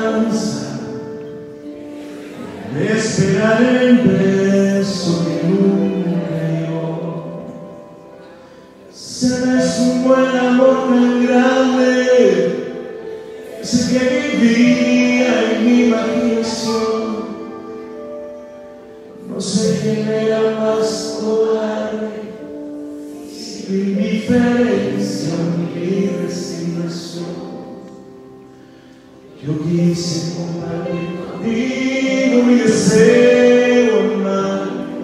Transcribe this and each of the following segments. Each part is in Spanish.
cansa de esperar el beso que nunca llegó. Serás un buen amor tan grande, ese que vivía en mi imaginación. No sé quién era más cobarde, si tu indiferencia o mi resignación. Yo quise compartir contigo mi deseo amar,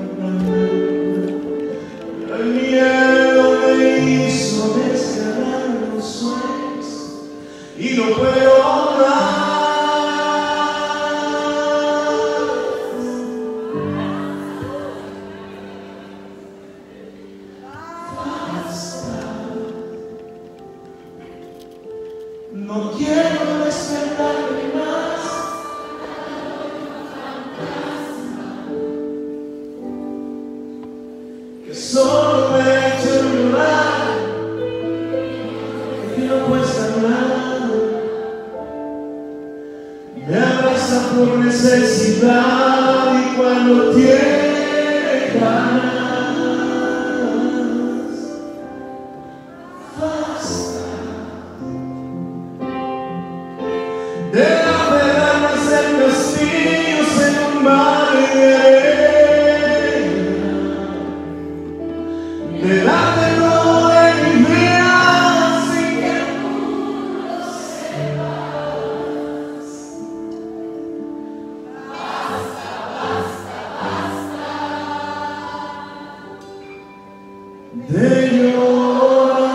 pero el miedo me hizo desgarrar los sueños y no puedo hablar. No quiero despertarme más, que solo me ha hecho llorar, que no cuesta nada. Me abraza por necesidad y cuando tiene ganas. De la verdad hacer castillos en un mar de arena, de la terror de mi vida sin que tú lo sepas. Basta, basta, basta de llorar.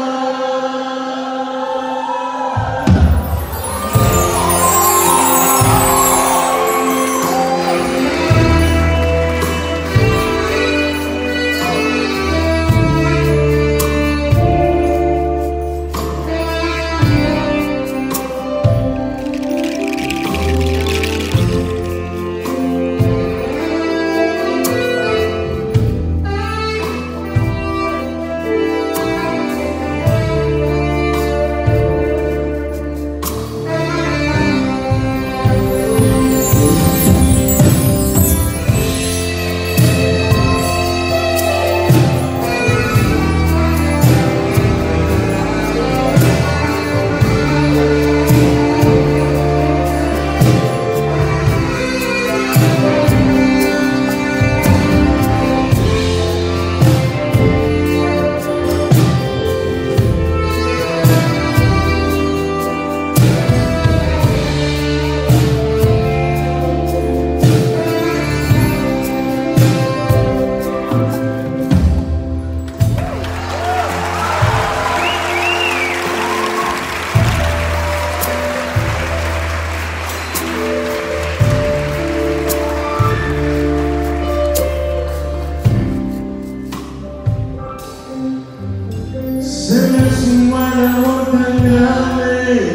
Serás un buen amor tan grande,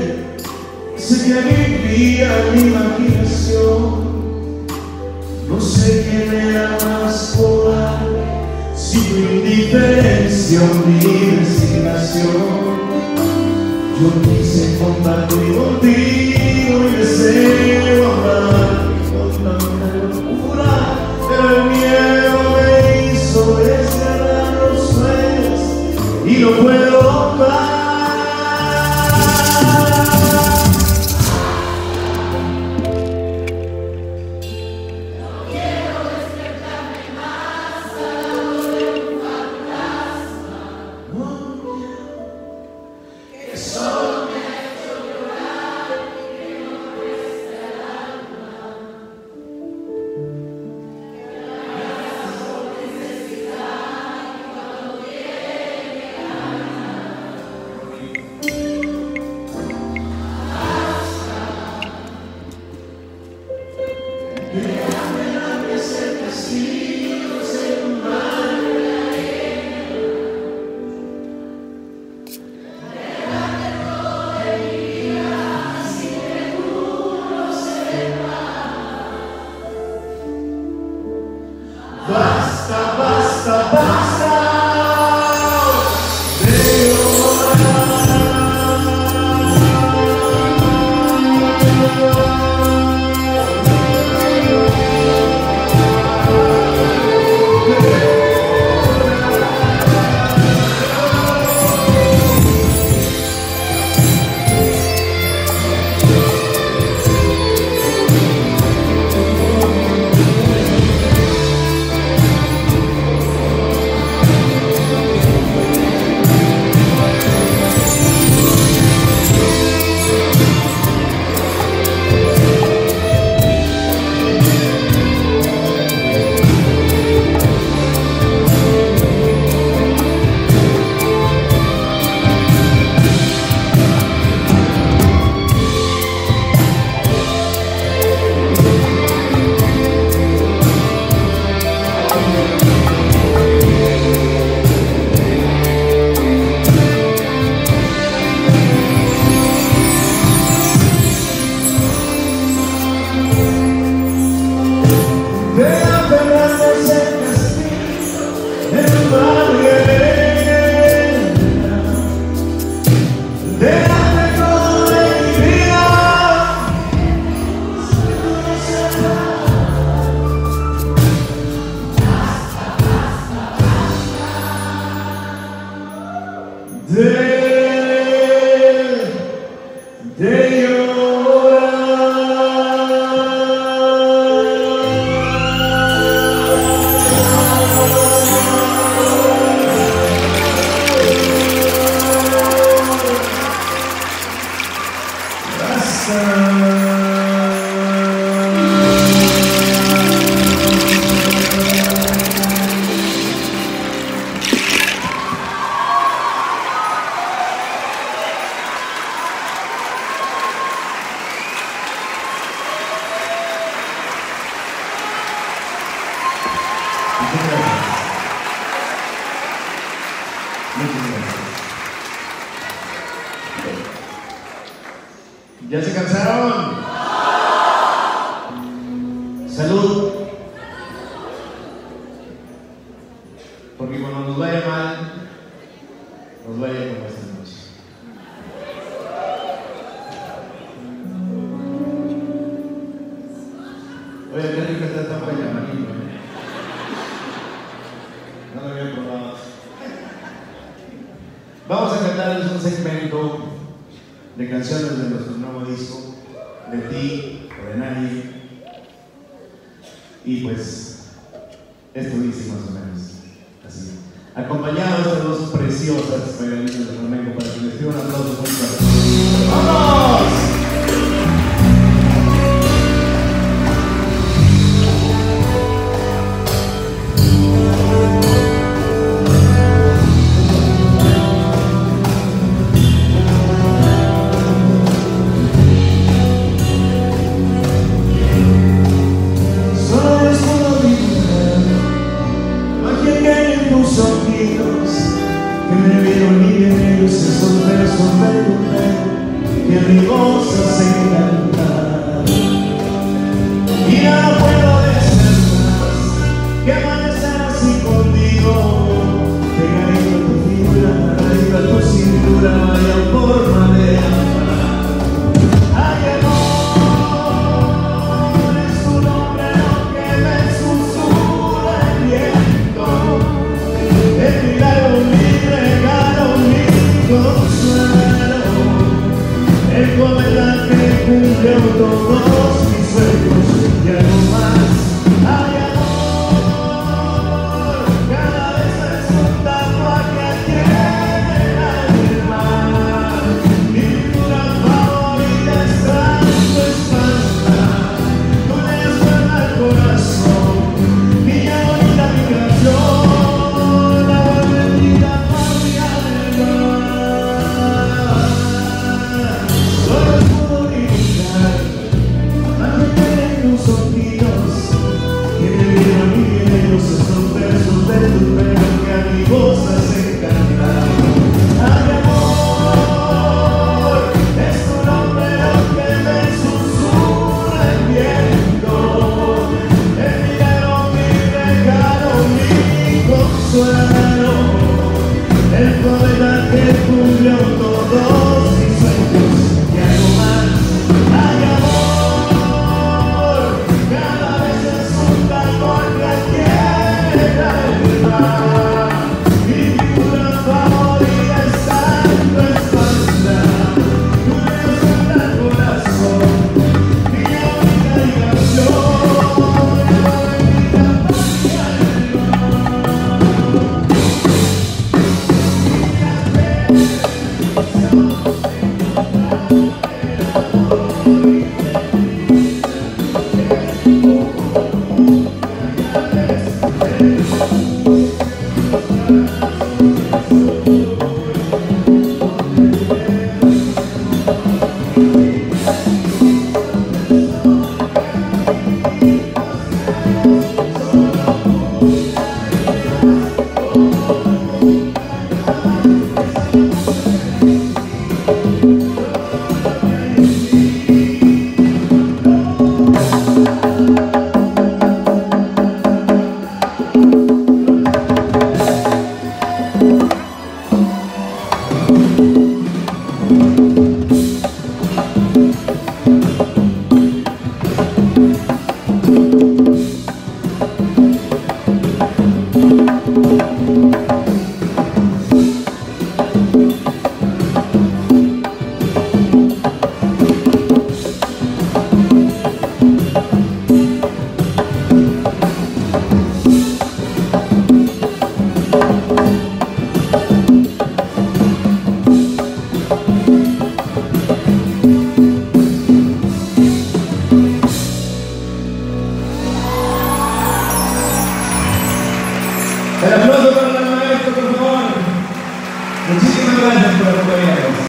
ese que vivía mi imaginación. No sé quién era más cobarde, si tu indiferencia o mi resignación. Yo quise compartir contigo mi deseo amar con tanta locura, pero el miedo me hizo desgarrar los sueños y no puedo hablar. No quiero despertarme más al lado de un fantasma, que solo me ha hecho llorar y que no cuesta el alma. Por necesidad y cuando tiene déjame hacer castillos en un mar de arena, de la terror de mi vida sin que tú lo sepas. Basta, basta, basta de llorar. Muchas gracias. Muchas gracias. ¿Ya se cansaron? Salud. Porque cuando nos vaya mal, nos vaya como esta noche. Oye, qué rica está esta paella, manito. No lo había probado. Vamos a cantarles un segmento de canciones de nuestro nuevo disco, De ti o de nadie. Y pues, esto dice más o menos así. Acompañados de dos preciosas bailarinas de flamenco, para que les dé un aplauso muy fuerte.